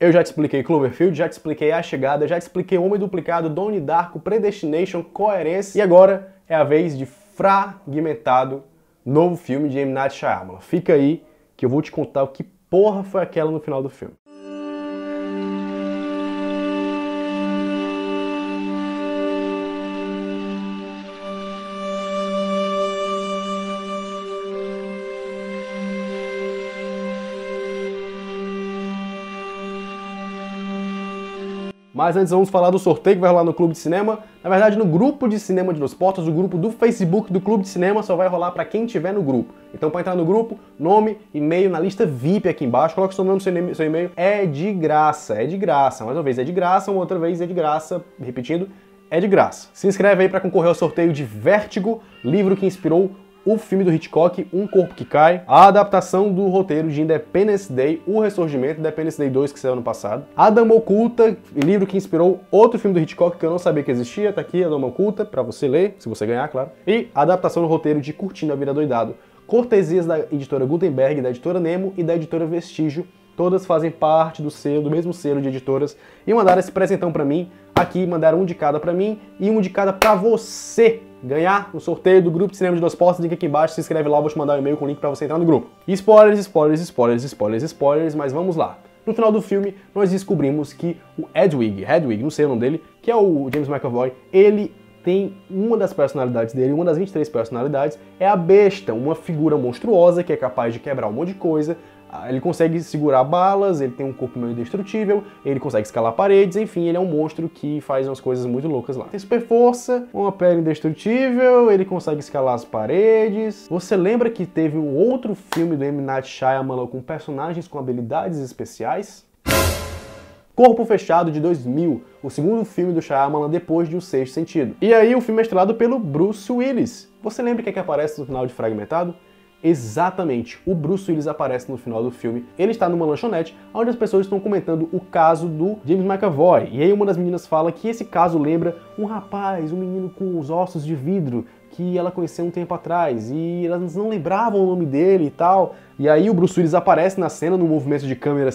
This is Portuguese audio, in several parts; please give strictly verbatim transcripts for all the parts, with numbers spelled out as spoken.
Eu já te expliquei Cloverfield, já te expliquei A Chegada, já te expliquei Homem Duplicado, Donnie Darko, Predestination, Coerência, e agora é a vez de Fragmentado, novo filme de M. Night Shyamalan. Fica aí que eu vou te contar o que porra foi aquela no final do filme. Mas antes vamos falar do sorteio que vai rolar no Clube de Cinema. Na verdade, no grupo de cinema de Duas Portas, o grupo do Facebook do Clube de Cinema só vai rolar para quem tiver no grupo. Então, para entrar no grupo, nome, e-mail na lista V I P aqui embaixo, coloque seu nome e seu e-mail. É de graça, é de graça. Mais uma vez é de graça, uma outra vez é de graça. Repetindo, é de graça. Se inscreve aí para concorrer ao sorteio de Vértigo, livro que inspirou o filme do Hitchcock, Um Corpo que Cai, a adaptação do roteiro de Independence Day, O Ressurgimento, Independence Day dois, que saiu ano passado, A Dama Oculta, livro que inspirou outro filme do Hitchcock que eu não sabia que existia, tá aqui, A Dama Oculta, pra você ler, se você ganhar, claro, e a adaptação do roteiro de Curtindo a Vida Doidado, cortesias da editora Gutenberg, da editora Nemo e da editora Vestígio, todas fazem parte do selo, do mesmo selo de editoras, e mandaram esse presentão pra mim, aqui mandaram um de cada pra mim e um de cada pra você ganhar no sorteio do grupo de cinema de Duas Portas. Link aqui embaixo, se inscreve lá, eu vou te mandar um e-mail com o link pra você entrar no grupo. E spoilers, spoilers, spoilers, spoilers, spoilers, mas vamos lá. No final do filme, nós descobrimos que o Hedwig, Hedwig, não sei o nome dele, que é o James McAvoy, ele tem uma das personalidades dele, uma das vinte e três personalidades, é a besta, uma figura monstruosa que é capaz de quebrar um monte de coisa. Ele consegue segurar balas, ele tem um corpo meio indestrutível, ele consegue escalar paredes, enfim, ele é um monstro que faz umas coisas muito loucas lá. Tem super força, uma pele indestrutível, ele consegue escalar as paredes. Você lembra que teve um outro filme do M. Night Shyamalan com personagens com habilidades especiais? Corpo Fechado, de dois mil, o segundo filme do Shyamalan depois de O Sexto Sentido. E aí o filme é estrelado pelo Bruce Willis. Você lembra o que é que aparece no final de Fragmentado? Exatamente, o Bruce Willis aparece no final do filme. Ele está numa lanchonete onde as pessoas estão comentando o caso do James McAvoy. E aí uma das meninas fala que esse caso lembra um rapaz, um menino com os ossos de vidro que ela conheceu um tempo atrás e elas não lembravam o nome dele e tal. E aí o Bruce Willis aparece na cena num movimento de câmera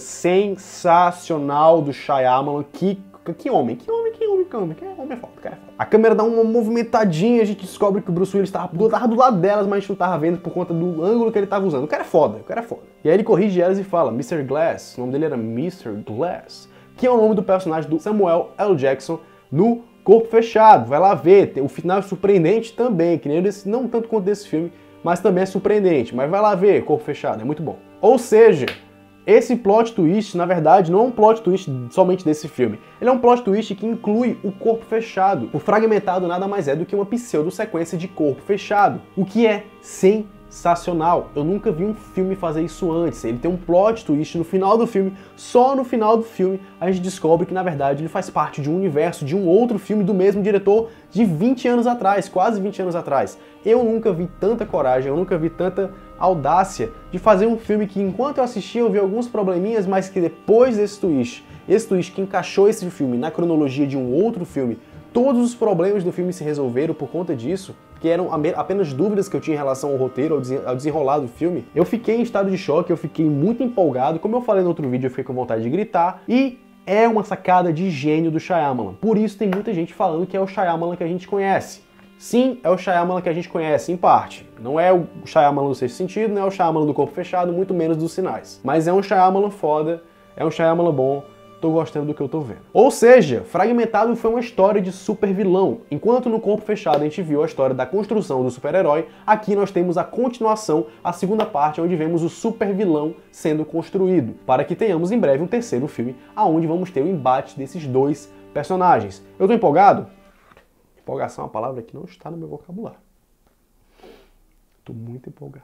sensacional do Shyamalan. Que, que homem, que homem, que homem, que homem, que homem é foda, cara é foda. A câmera dá uma movimentadinha, a gente descobre que o Bruce Willis estava do, do lado delas, mas a gente não tava vendo por conta do ângulo que ele estava usando. O cara é foda, o cara é foda. E aí ele corrige elas e fala, mister Glass, o nome dele era mister Glass, que é o nome do personagem do Samuel L. Jackson no Corpo Fechado. Vai lá ver, o final é surpreendente também, que nem desse, não tanto quanto desse filme, mas também é surpreendente. Mas vai lá ver Corpo Fechado, é muito bom. Ou seja, esse plot twist, na verdade, não é um plot twist somente desse filme. Ele é um plot twist que inclui o Corpo Fechado. O Fragmentado nada mais é do que uma pseudo-sequência de Corpo Fechado, o que é sensacional. Eu nunca vi um filme fazer isso antes. Ele tem um plot twist no final do filme. Só no final do filme a gente descobre que, na verdade, ele faz parte de um universo, de um outro filme do mesmo diretor de vinte anos atrás, quase vinte anos atrás. Eu nunca vi tanta coragem, eu nunca vi tanta audácia de fazer um filme que, enquanto eu assistia, eu vi alguns probleminhas, mas que depois desse twist, esse twist que encaixou esse filme na cronologia de um outro filme, todos os problemas do filme se resolveram por conta disso, que eram apenas dúvidas que eu tinha em relação ao roteiro, ao desenrolar do filme. Eu fiquei em estado de choque, eu fiquei muito empolgado, como eu falei no outro vídeo, eu fiquei com vontade de gritar, e é uma sacada de gênio do Shyamalan. Por isso tem muita gente falando que é o Shyamalan que a gente conhece. Sim, é o Shyamalan que a gente conhece, em parte. Não é o Shyamalan do Sexto Sentido, não é o Shyamalan do Corpo Fechado, muito menos dos Sinais. Mas é um Shyamalan foda, é um Shyamalan bom, tô gostando do que eu tô vendo. Ou seja, Fragmentado foi uma história de super vilão. Enquanto no Corpo Fechado a gente viu a história da construção do super-herói, aqui nós temos a continuação, a segunda parte, onde vemos o super vilão sendo construído, para que tenhamos em breve um terceiro filme, aonde vamos ter o embate desses dois personagens. Eu tô empolgado? Empolgação é uma palavra que não está no meu vocabulário. Tô muito empolgado.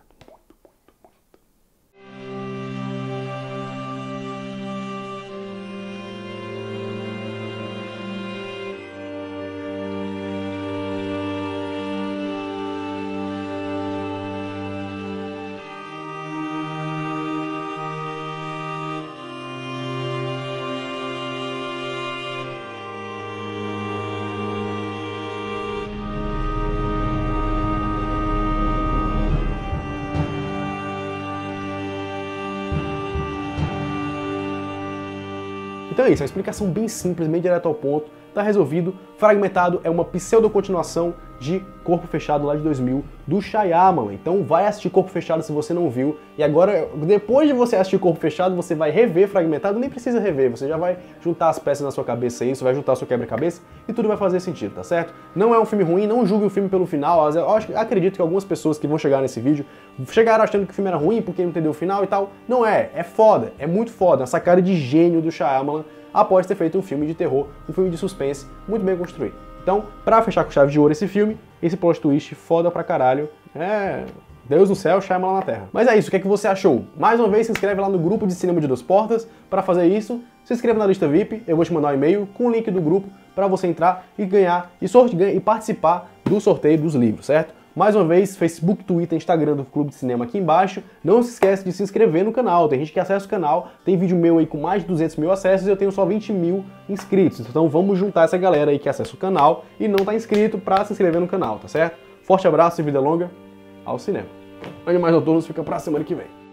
Então é isso, é uma explicação bem simples, bem direto ao ponto, tá resolvido. Fragmentado é uma pseudo-continuação de Corpo Fechado lá de dois mil, do Shyamalan. Então vai assistir Corpo Fechado se você não viu. E agora, depois de você assistir Corpo Fechado, você vai rever Fragmentado, nem precisa rever, você já vai juntar as peças na sua cabeça aí, você vai juntar seu quebra-cabeça e tudo vai fazer sentido, tá certo? Não é um filme ruim, não julgue o filme pelo final. Eu acho, acredito que algumas pessoas que vão chegar nesse vídeo chegaram achando que o filme era ruim porque não entendeu o final e tal. Não é, é foda, é muito foda, uma sacada de gênio do Shyamalan após ter feito um filme de terror, um filme de suspense muito bem construído. Então, pra fechar com chave de ouro esse filme, esse plot twist foda pra caralho, é... Deus no céu, Shyamalan na terra. Mas é isso, o que é que você achou? Mais uma vez, se inscreve lá no grupo de Cinema de Duas Portas. Para fazer isso, se inscreva na lista V I P, eu vou te mandar um e-mail com o link do grupo para você entrar e ganhar, e, sortear, e participar do sorteio dos livros, certo? Mais uma vez, Facebook, Twitter, Instagram do Clube de Cinema aqui embaixo. Não se esquece de se inscrever no canal. Tem gente que acessa o canal, tem vídeo meu aí com mais de duzentos mil acessos e eu tenho só vinte mil inscritos. Então vamos juntar essa galera aí que acessa o canal e não tá inscrito para se inscrever no canal, tá certo? Forte abraço e vida longa ao cinema. Animais Noturnos fica pra semana que vem.